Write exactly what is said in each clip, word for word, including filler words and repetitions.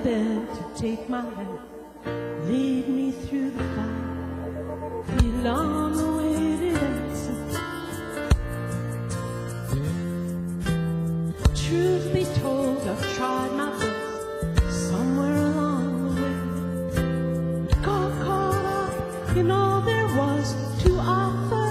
Heaven bent to take my hand, lead me through the fire, the long-awaited answer. Truth be told, I've tried my best somewhere along the way. Got caught up in all there was to offer,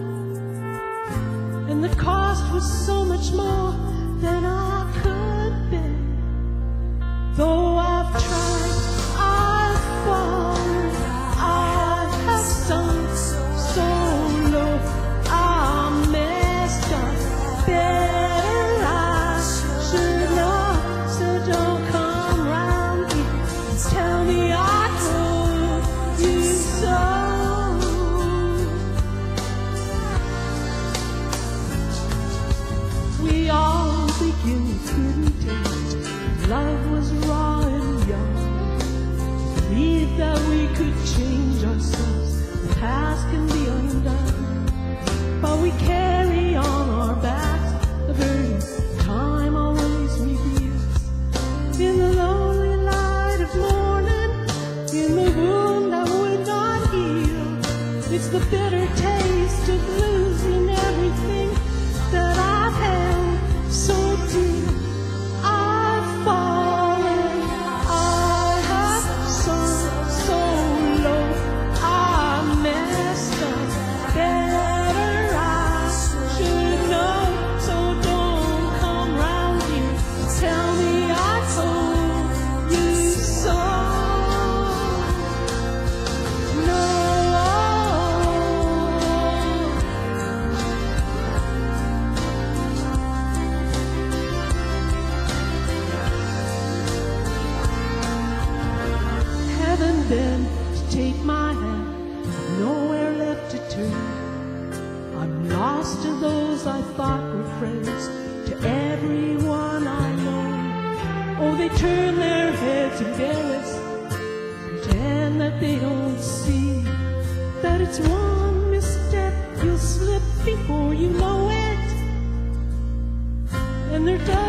and the cost was so much more than I could bear. Though I've tried, I've fallen, I have sunk so low, I messed up. Better I should know, so don't come round here and tell me I told you so. We all begin with good intent. Love was raw and young. Believed that we could change ourselves. The past can be undone, but we carry on our backs the burden time always reveals. In the lonely light of morning, in the wound that would not heal, it's the bitter taste of losing everything that I've held so dear. I've fallen, I have sunk so low, I messed up. Better I should know, so don't come round here, tell me I told you so. No. Heaven bent to take my hand, nowhere left to turn. I'm lost to those I thought were friends, to everyone I know. Oh, they turn their heads embarrassed, pretend that they don't see that it's one misstep you'll slip before you know it, and they're done.